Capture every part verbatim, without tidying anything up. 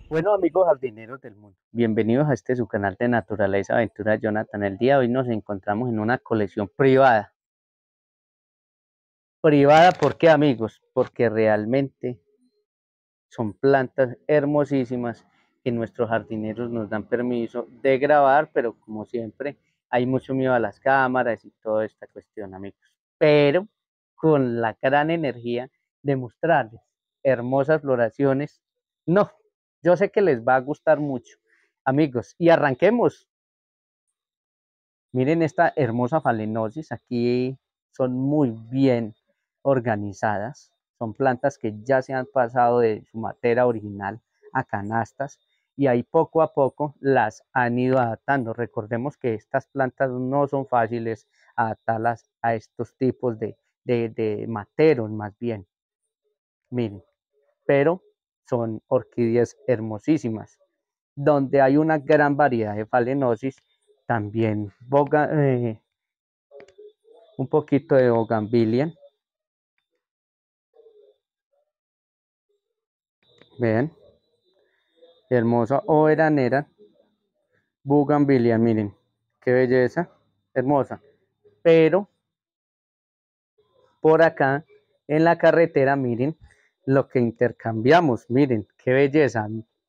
Bueno, amigos jardineros del mundo, bienvenidos a este su canal de Naturaleza Aventura Jonathan. El día de hoy nos encontramos en una colección privada. Privada, ¿por qué, amigos? Porque realmente son plantas hermosísimas que nuestros jardineros nos dan permiso de grabar, pero como siempre hay mucho miedo a las cámaras y toda esta cuestión, amigos. Pero con la gran energía de mostrarles hermosas floraciones, no, yo sé que les va a gustar mucho, amigos, y arranquemos. Miren esta hermosa phalaenopsis, aquí son muy bien organizadas, son plantas que ya se han pasado de su materia original a canastas y ahí poco a poco las han ido adaptando. Recordemos que estas plantas no son fáciles adaptarlas a estos tipos de, de, de materos más bien, miren, pero son orquídeas hermosísimas donde hay una gran variedad de phalaenopsis, también boga, eh, un poquito de Bougainvillea, vean, hermosa o veranera, Bougainvillea, miren, qué belleza, hermosa, pero por acá en la carretera, miren lo que intercambiamos, miren, qué belleza,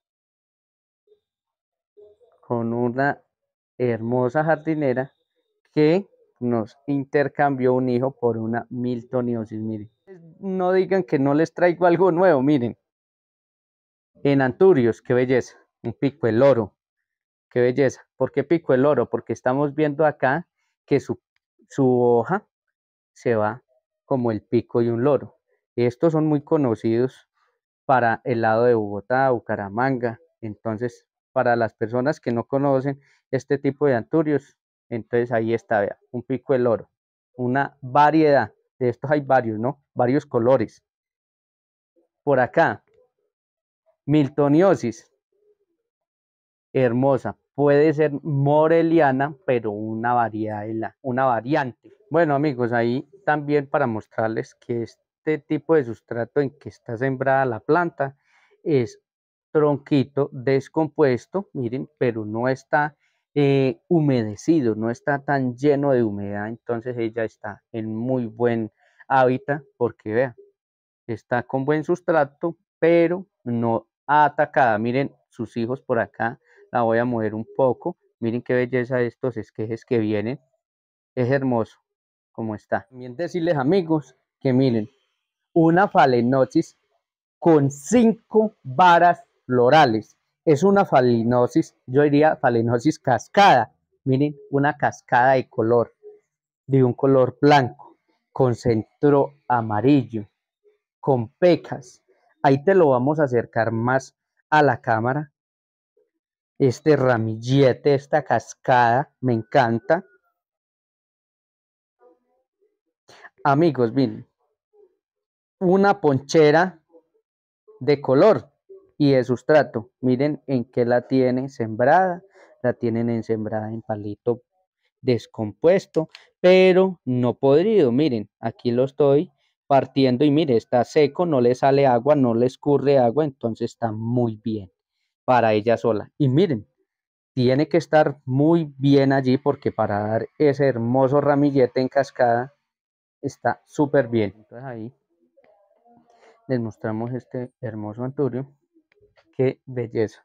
con una hermosa jardinera que nos intercambió un hijo por una Miltoniosis, miren. No digan que no les traigo algo nuevo, miren, en Anturios, qué belleza, un pico el oro, qué belleza. ¿Por qué pico el oro? Porque estamos viendo acá que su, su hoja se va como el pico de un loro. Estos son muy conocidos para el lado de Bogotá, Bucaramanga. Entonces, para las personas que no conocen este tipo de anturios, entonces ahí está, vea, un pico del oro, una variedad. De estos hay varios, ¿no? Varios colores. Por acá, Miltoniosis, hermosa. Puede ser moreliana, pero una variedad, de la, una variante. Bueno, amigos, ahí también para mostrarles que este tipo de sustrato en que está sembrada la planta es tronquito descompuesto, miren, pero no está eh, humedecido, no está tan lleno de humedad, entonces ella está en muy buen hábitat porque vean, está con buen sustrato, pero no atacada. Miren sus hijos por acá, la voy a mover un poco. Miren qué belleza estos esquejes que vienen. Es hermoso como está. También decirles, amigos, que miren, una phalaenopsis con cinco varas florales. Es una phalaenopsis, yo diría phalaenopsis cascada. Miren, una cascada de color, de un color blanco, con centro amarillo, con pecas. Ahí te lo vamos a acercar más a la cámara. Este ramillete, esta cascada, me encanta. Amigos, miren, una ponchera de color y de sustrato. Miren en qué la tiene sembrada. La tienen en sembrada en palito descompuesto, pero no podrido. Miren, aquí lo estoy partiendo y mire, está seco, no le sale agua, no le escurre agua, entonces está muy bien para ella sola. Y miren, tiene que estar muy bien allí porque para dar ese hermoso ramillete en cascada está súper bien. Entonces ahí les mostramos este hermoso anturio. Qué belleza.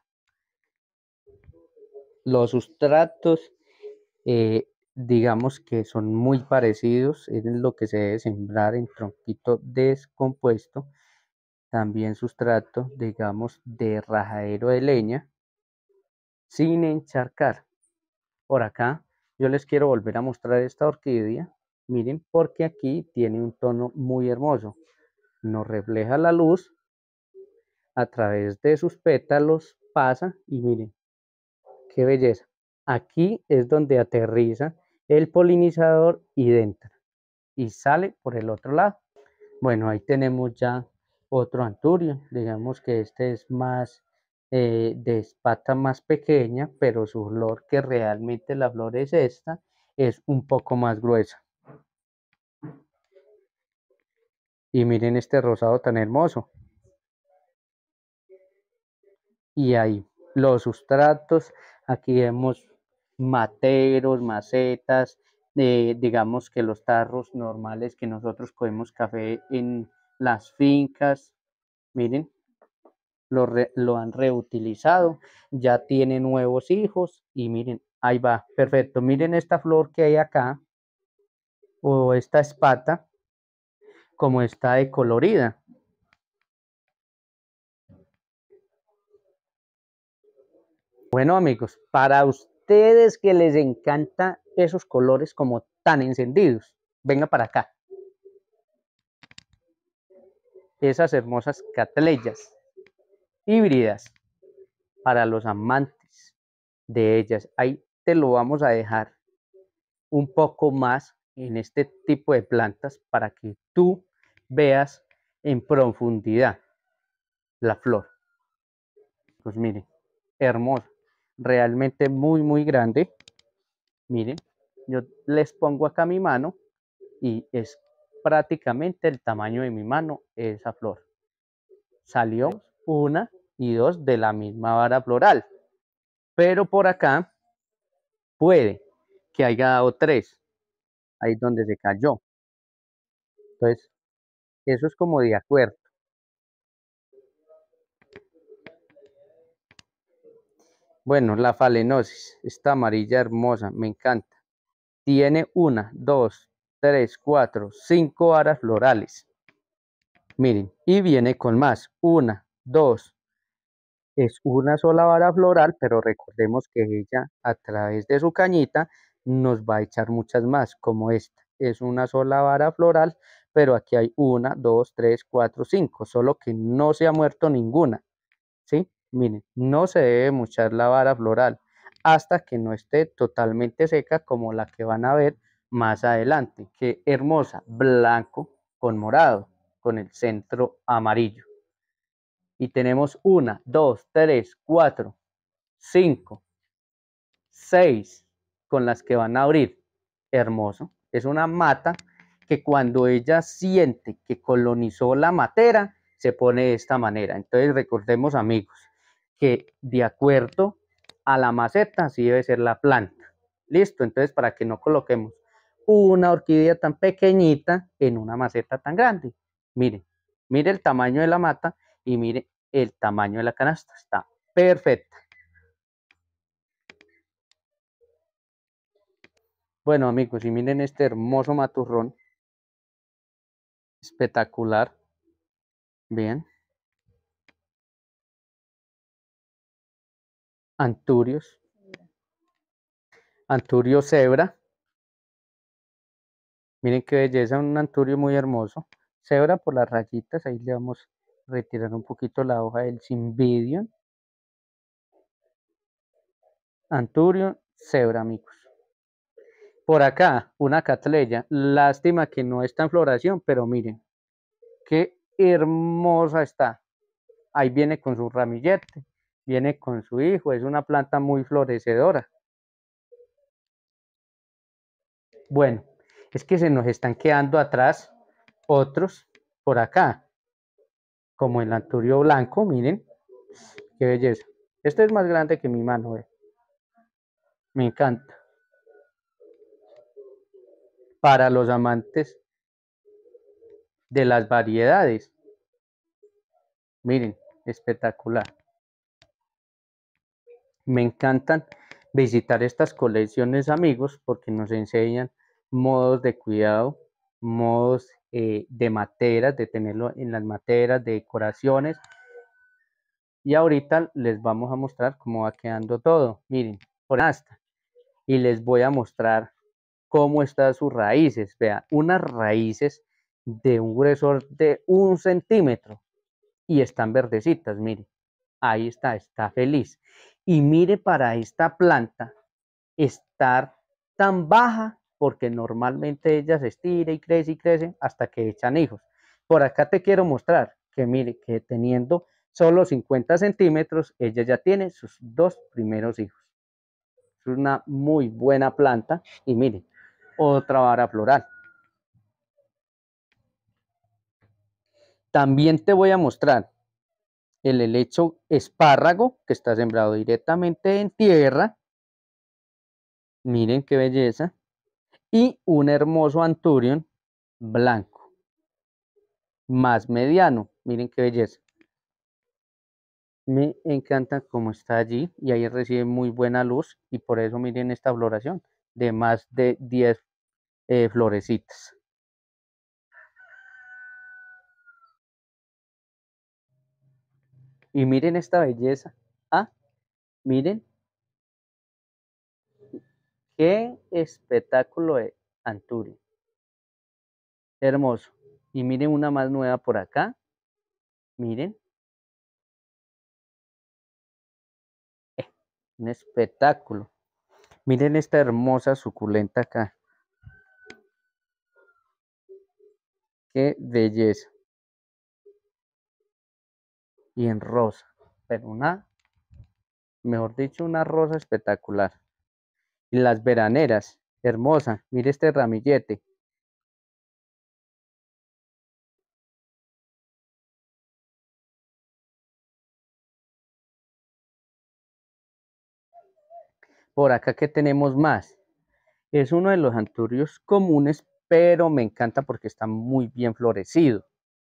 Los sustratos, eh, digamos que son muy parecidos, es lo que se debe sembrar en tronquito descompuesto. También sustrato, digamos, de rajadero de leña, sin encharcar. Por acá, yo les quiero volver a mostrar esta orquídea. Miren, porque aquí tiene un tono muy hermoso. Nos refleja la luz a través de sus pétalos, pasa y miren, qué belleza. Aquí es donde aterriza el polinizador y entra y sale por el otro lado. Bueno, ahí tenemos ya otro anturio. Digamos que este es más eh, de espata más pequeña, pero su flor, que realmente la flor es esta, es un poco más gruesa. Y miren este rosado tan hermoso. y ahí los sustratos, aquí vemos materos, macetas, eh, digamos que los tarros normales que nosotros cogemos café en las fincas, miren, lo, re, lo han reutilizado, ya tiene nuevos hijos y miren, ahí va, perfecto, miren esta flor que hay acá, o esta espata, como está de colorida. Bueno amigos, para ustedes que les encanta esos colores como tan encendidos, venga para acá. Esas hermosas cattleyas híbridas para los amantes de ellas. Ahí te lo vamos a dejar un poco más en este tipo de plantas para que tú veas en profundidad la flor. Pues miren, hermosa, realmente muy muy grande. Miren, yo les pongo acá mi mano y es prácticamente el tamaño de mi mano esa flor. Salió una y dos de la misma vara floral, pero por acá puede que haya dado tres, ahí donde se cayó. Entonces, eso es como de acuerdo. Bueno, la falenosis, esta amarilla hermosa, me encanta. Tiene una, dos, tres, cuatro, cinco varas florales. Miren, y viene con más. Una, dos, es una sola vara floral, pero recordemos que ella a través de su cañita nos va a echar muchas más, como esta. Es una sola vara floral, pero aquí hay una, dos, tres, cuatro, cinco, solo que no se ha muerto ninguna. ¿Sí? Miren, no se debe mochar la vara floral hasta que no esté totalmente seca como la que van a ver más adelante. Qué hermosa, blanco con morado, con el centro amarillo. Y tenemos una, dos, tres, cuatro, cinco, seis con las que van a abrir. Hermoso. Es una mata que cuando ella siente que colonizó la matera, se pone de esta manera. Entonces recordemos amigos, que de acuerdo a la maceta, así debe ser la planta. Listo, entonces para que no coloquemos una orquídea tan pequeñita en una maceta tan grande. Miren, mire el tamaño de la mata y mire el tamaño de la canasta. Está perfecta. Bueno amigos, y miren este hermoso maturrón, espectacular. Bien, anturios, anturio cebra. Miren qué belleza, un anturio muy hermoso. Cebra por las rayitas, ahí le vamos a retirar un poquito la hoja del cymbidium. Anturio cebra, amigos. Por acá, una catleya. Lástima que no está en floración, pero miren, qué hermosa está. Ahí viene con su ramillete, viene con su hijo, es una planta muy florecedora. Bueno, es que se nos están quedando atrás otros por acá, como el anturio blanco, miren, qué belleza. Este es más grande que mi mano, eh. Me encanta. Para los amantes de las variedades, miren, espectacular. Me encantan visitar estas colecciones, amigos, porque nos enseñan modos de cuidado, modos eh, de materas, de tenerlo en las materas, de decoraciones. Y ahorita les vamos a mostrar cómo va quedando todo. Miren, por hasta. Y les voy a mostrar cómo están sus raíces. Vean, unas raíces de un gruesor de un centímetro y están verdecitas, miren. Ahí está, está feliz. Y mire para esta planta estar tan baja porque normalmente ella se estira y crece y crece hasta que echan hijos. Por acá te quiero mostrar que mire que teniendo solo cincuenta centímetros, ella ya tiene sus dos primeros hijos. Es una muy buena planta y miren, otra vara floral. También te voy a mostrar el helecho espárrago, que está sembrado directamente en tierra. Miren qué belleza. Y un hermoso Anthurium blanco, más mediano. Miren qué belleza. Me encanta cómo está allí y ahí recibe muy buena luz y por eso miren esta floración de más de diez eh, florecitas. Y miren esta belleza. Ah, miren qué espectáculo de Anthurium. Hermoso. Y miren una más nueva por acá. Miren. Eh, un espectáculo. Miren esta hermosa suculenta acá. Qué belleza. Y en rosa. Pero una, mejor dicho, una rosa espectacular. Y las veraneras. Hermosa. Mire este ramillete. Por acá que tenemos más. Es uno de los anturios comunes, pero me encanta porque está muy bien florecido.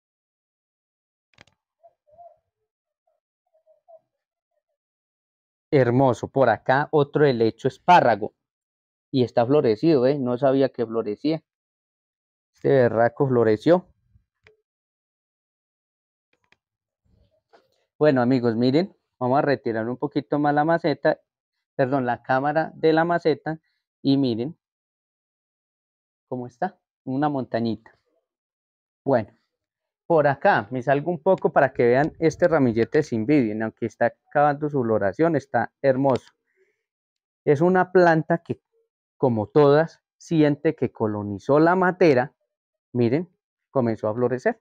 Hermoso. Por acá otro helecho espárrago. Y está florecido, ¿eh? No sabía que florecía. Este berraco floreció. Bueno, amigos, miren. Vamos a retirar un poquito más la maceta. Perdón, la cámara de la maceta. Y miren cómo está. Una montañita. Bueno. Por acá me salgo un poco para que vean este ramillete sin vidrio, aunque está acabando su floración, está hermoso. Es una planta que, como todas, siente que colonizó la matera. Miren, comenzó a florecer.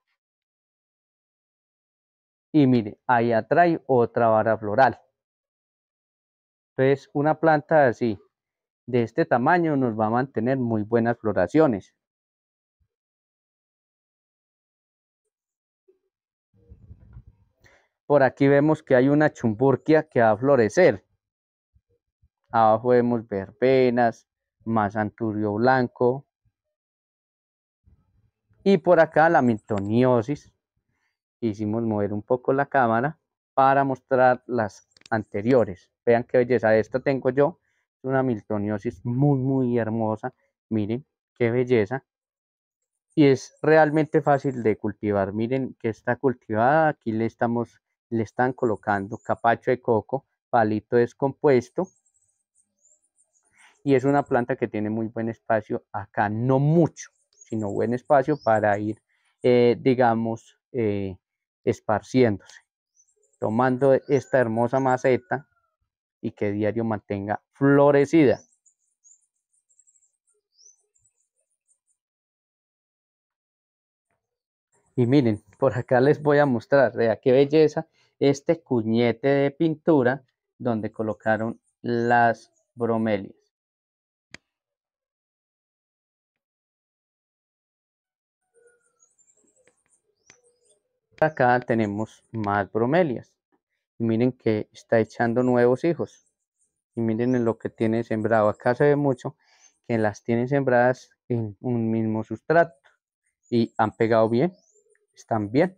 Y miren, ahí atrae otra vara floral. Entonces, una planta así, de este tamaño, nos va a mantener muy buenas floraciones. Por aquí vemos que hay una chumburquia que va a florecer. Abajo vemos verbenas, más anturio blanco. Y por acá la miltoniosis. Hicimos mover un poco la cámara para mostrar las anteriores. Vean qué belleza. Esta tengo yo. Es una miltoniosis muy, muy hermosa. Miren qué belleza. Y es realmente fácil de cultivar. Miren que está cultivada. Aquí le estamos, le están colocando capacho de coco, palito descompuesto. Y es una planta que tiene muy buen espacio acá, no mucho, sino buen espacio para ir, eh, digamos, eh, esparciéndose, tomando esta hermosa maceta y que diario mantenga florecida. Y miren, por acá les voy a mostrar, vea qué belleza, este cuñete de pintura donde colocaron las bromelias. Acá tenemos más bromelias. Y miren que está echando nuevos hijos. Y miren en lo que tiene sembrado. Acá se ve mucho que las tienen sembradas en un mismo sustrato. Y han pegado bien. Están bien.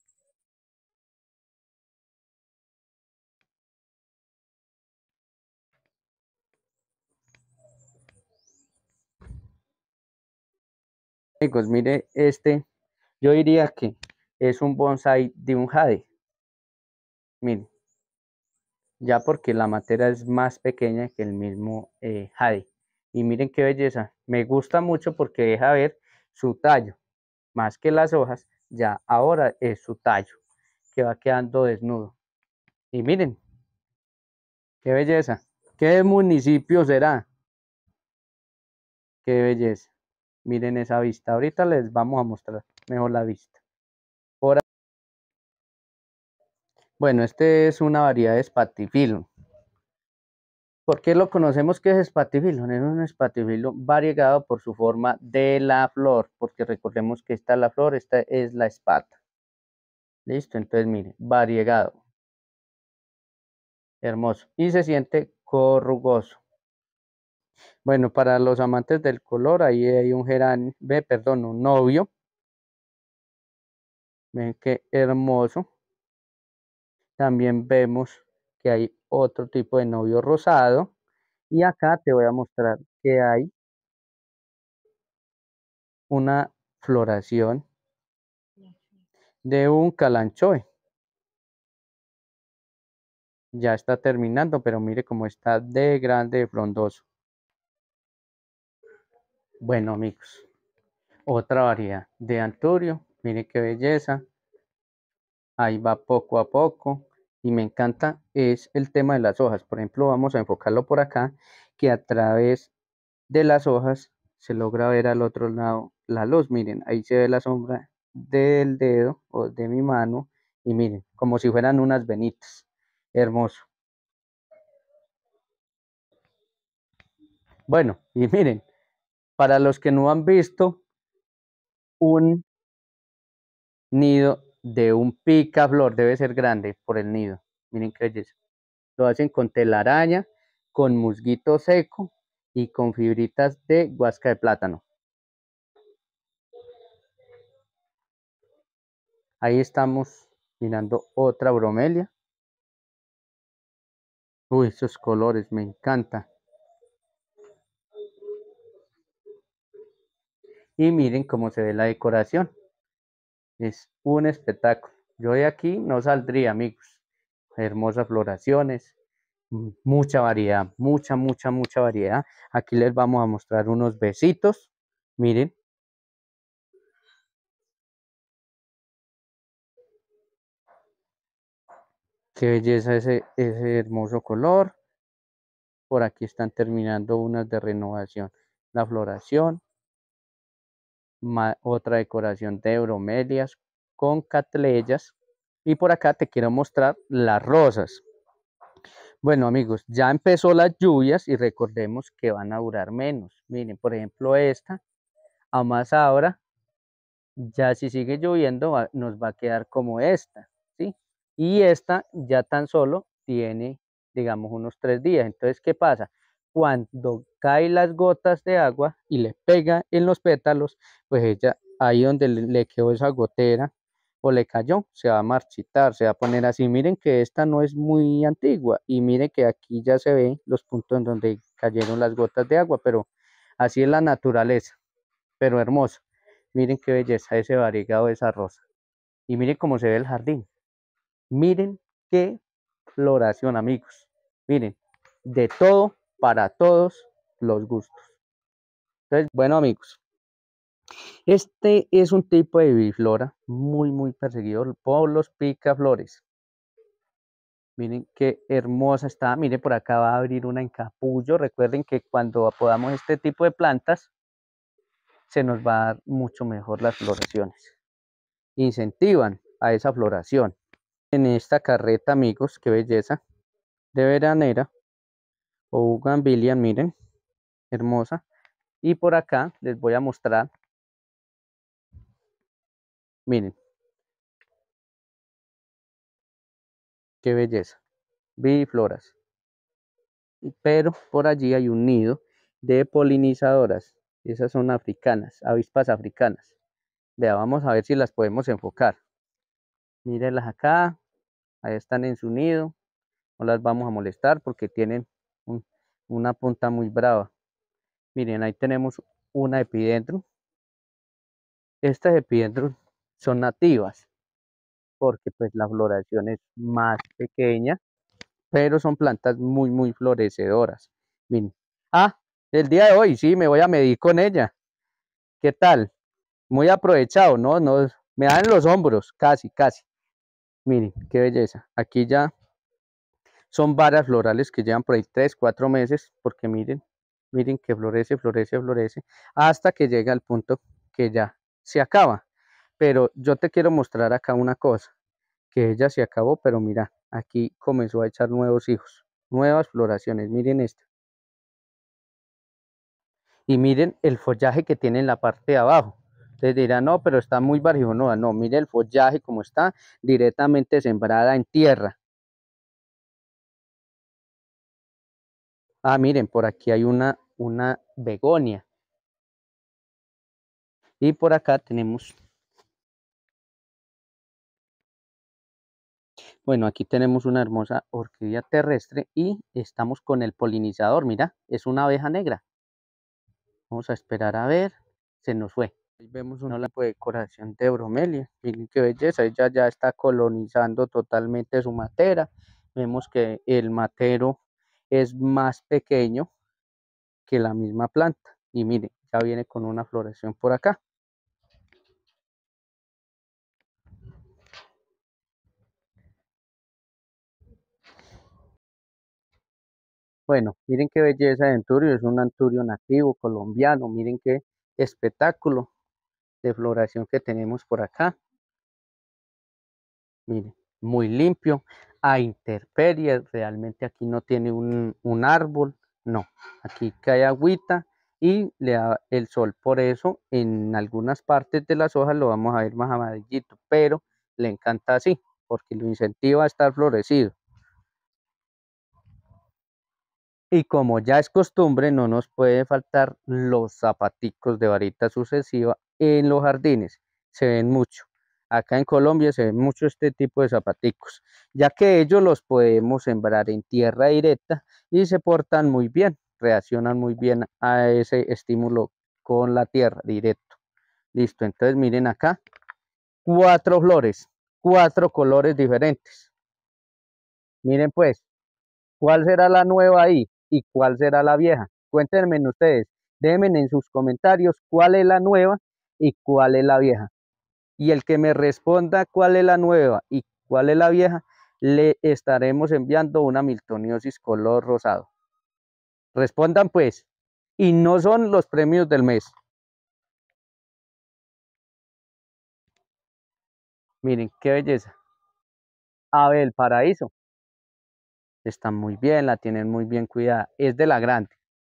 Amigos, mire este. Yo diría que es un bonsai de un jade. Miren. Ya porque la materia es más pequeña que el mismo eh, jade. Y miren qué belleza. Me gusta mucho porque deja ver su tallo. Más que las hojas, ya ahora es su tallo, que va quedando desnudo. Y miren, qué belleza. ¿Qué municipio será? Qué belleza. Miren esa vista. Ahorita les vamos a mostrar mejor la vista. Por... Bueno, este es una variedad de Spathiphyllum. ¿Por qué lo conocemos que es espatifilo? Es un espatifilo variegado por su forma de la flor, porque recordemos que esta es la flor, esta es la espata. ¿Listo? Entonces, mire, variegado. hermoso. Y se siente corrugoso. Bueno, para los amantes del color, ahí hay un geranio, ve, perdón, un novio. Ven qué hermoso. También vemos que hay otro tipo de novio rosado. Y acá te voy a mostrar que hay una floración de un calanchoe. Ya está terminando, pero mire cómo está de grande, de frondoso. Bueno, amigos, otra variedad de anturio. Mire qué belleza. Ahí va poco a poco. Y me encanta es el tema de las hojas. Por ejemplo, vamos a enfocarlo por acá, que a través de las hojas se logra ver al otro lado la luz. Miren, ahí se ve la sombra del dedo o de mi mano. Y miren, como si fueran unas venitas. Hermoso. Bueno, y miren, para los que no han visto un nido de un picaflor, debe ser grande por el nido. Miren qué belleza. Lo hacen con telaraña, con musguito seco y con fibritas de guasca de plátano. Ahí estamos mirando otra bromelia. Uy, esos colores, me encanta. Y miren cómo se ve la decoración. Es un espectáculo. Yo de aquí no saldría, amigos. Hermosas floraciones, mm, mucha variedad, mucha, mucha, mucha variedad. Aquí les vamos a mostrar unos besitos. Miren, qué belleza ese, ese hermoso color. Por aquí están terminando unas de renovación. La floración, ma- otra decoración de bromelias con catleyas. Y por acá te quiero mostrar las rosas. Bueno, amigos, ya empezó las lluvias y recordemos que van a durar menos. Miren, por ejemplo, esta, a más ahora, ya si sigue lloviendo, va- nos va a quedar como esta, ¿sí? Y esta ya tan solo tiene, digamos, unos tres días. Entonces, ¿qué pasa? Cuando caen las gotas de agua y le pega en los pétalos, pues ella, ahí donde le, le quedó esa gotera o le cayó, se va a marchitar, se va a poner así. Miren que esta no es muy antigua y miren que aquí ya se ven los puntos en donde cayeron las gotas de agua, pero así es la naturaleza, pero hermoso. Miren qué belleza ese variegado de esa rosa. Y miren cómo se ve el jardín. Miren qué floración, amigos. Miren, de todo para todos los gustos. Entonces, bueno, amigos, este es un tipo de biflora muy, muy perseguido por los picaflores. Miren qué hermosa está. Miren, por acá va a abrir una en capullo. Recuerden que cuando podamos este tipo de plantas, se nos va a dar mucho mejor las floraciones. Incentivan a esa floración. En esta carreta, amigos, qué belleza, de veranera o bugambilia, miren, hermosa. Y por acá les voy a mostrar, miren, qué belleza, bifloras. Pero por allí hay un nido de polinizadoras, esas son africanas, avispas africanas. Vea, vamos a ver si las podemos enfocar. Mírenlas acá, ahí están en su nido, no las vamos a molestar porque tienen un- una punta muy brava. Miren, ahí tenemos una epidendrum. Estas epidendrum son nativas porque pues la floración es más pequeña, pero son plantas muy, muy florecedoras. Miren. Ah, el día de hoy sí, me voy a medir con ella. ¿Qué tal? Muy aprovechado, ¿no? No, me dan los hombros, casi, casi. Miren, qué belleza. Aquí ya son varas florales que llevan por ahí tres, cuatro meses, porque miren, miren que florece, florece, florece, hasta que llega al punto que ya se acaba. Pero yo te quiero mostrar acá una cosa, que ella se acabó, pero mira, aquí comenzó a echar nuevos hijos, nuevas floraciones, miren esta. Y miren el follaje que tiene en la parte de abajo. Ustedes dirán, no, pero está muy bajo, no, no, mire el follaje como está directamente sembrada en tierra. Ah, miren, por aquí hay una, una begonia. Y por acá tenemos, bueno, aquí tenemos una hermosa orquídea terrestre y estamos con el polinizador. Mira, es una abeja negra. Vamos a esperar a ver. Se nos fue. Ahí vemos una tipo de decoración de bromelia. Miren qué belleza. Ella ya está colonizando totalmente su matera. Vemos que el matero es más pequeño que la misma planta. Y miren, ya viene con una floración por acá. Bueno, miren qué belleza de anturio. Es un anturio nativo colombiano. Miren qué espectáculo de floración que tenemos por acá. Miren, muy limpio, a intemperies, realmente aquí no tiene un, un árbol, no, aquí cae agüita y le da el sol, por eso en algunas partes de las hojas lo vamos a ver más amarillito, pero le encanta así, porque lo incentiva a estar florecido. Y como ya es costumbre, no nos puede faltar los zapaticos de varita sucesiva en los jardines. Se ven mucho. Acá en Colombia se ven mucho este tipo de zapaticos, ya que ellos los podemos sembrar en tierra directa y se portan muy bien, reaccionan muy bien a ese estímulo con la tierra directo. Listo, entonces miren acá, cuatro flores, cuatro colores diferentes. Miren pues. ¿Cuál será la nueva ahí y cuál será la vieja? Cuéntenme ustedes, déjenme en sus comentarios cuál es la nueva y cuál es la vieja. Y el que me responda cuál es la nueva y cuál es la vieja, le estaremos enviando una miltoniosis color rosado. Respondan pues, y no son los premios del mes. Miren qué belleza. Abel Paraíso. Está muy bien, la tienen muy bien cuidada. Es de la grande.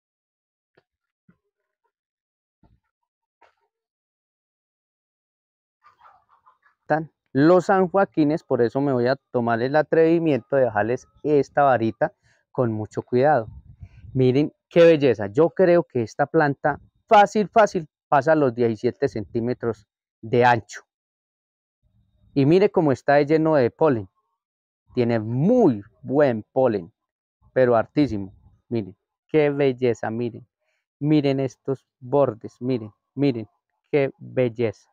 Los sanjoaquines, por eso me voy a tomar el atrevimiento de dejarles esta varita con mucho cuidado. Miren qué belleza. Yo creo que esta planta fácil, fácil pasa los diecisiete centímetros de ancho. Y mire cómo está lleno de polen. Tiene muy buen polen, pero hartísimo. Miren, qué belleza, miren. Miren estos bordes, miren, miren, qué belleza.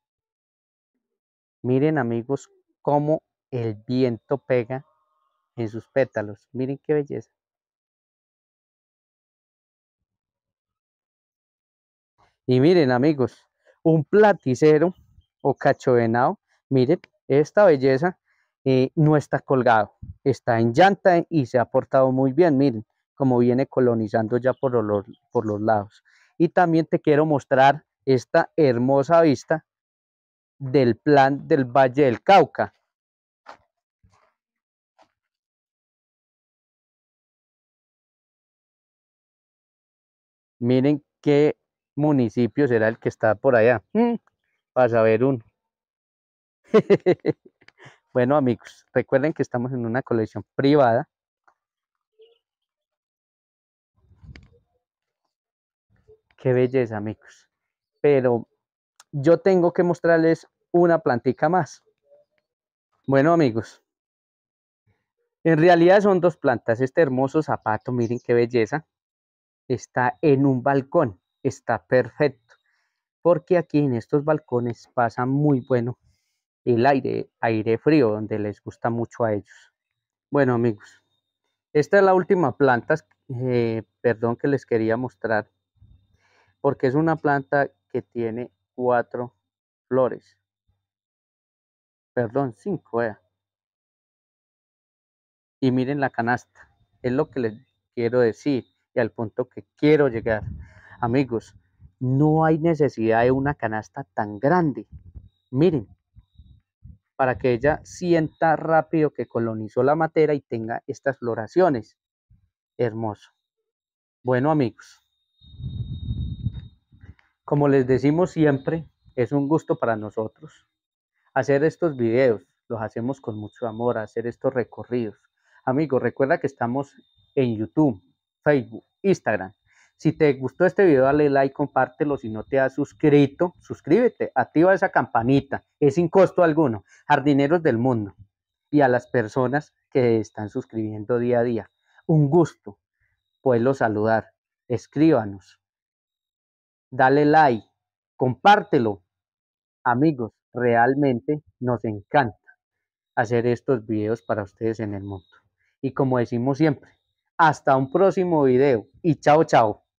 Miren amigos, cómo el viento pega en sus pétalos. Miren qué belleza. Y miren amigos, un platicero o cacho venado, miren, esta belleza eh, no está colgado, está en llanta y se ha portado muy bien, miren, como viene colonizando ya por los, por los lados. Y también te quiero mostrar esta hermosa vista del plan del Valle del Cauca. Miren qué municipio será el que está por allá. Mm, para saber uno. Bueno amigos, recuerden que estamos en una colección privada. Qué belleza amigos. Pero yo tengo que mostrarles una plantica más. Bueno amigos, en realidad son dos plantas. Este hermoso zapato, miren qué belleza, está en un balcón. Está perfecto. Porque aquí en estos balcones pasa muy bueno el aire, aire frío, donde les gusta mucho a ellos. Bueno amigos, esta es la última planta, eh, perdón, que les quería mostrar, porque es una planta que tiene cuatro flores, perdón, cinco, eh. Y miren la canasta, es lo que les quiero decir y al punto que quiero llegar. Amigos, no hay necesidad de una canasta tan grande. Miren, para que ella sienta rápido que colonizó la materia y tenga estas floraciones. Hermoso. Bueno amigos, como les decimos siempre, es un gusto para nosotros hacer estos videos. Los hacemos con mucho amor, hacer estos recorridos. Amigos, recuerda que estamos en YouTube. Facebook, Instagram. Si te gustó este video, dale like, compártelo. Si no te has suscrito, suscríbete, activa esa campanita. Es sin costo alguno. Jardineros del mundo. Y a las personas que están suscribiendo día a día. Un gusto poderlos saludar. Escríbanos. Dale like. Compártelo. Amigos, realmente nos encanta hacer estos videos para ustedes en el mundo. Y como decimos siempre, hasta un próximo video y chao, chao.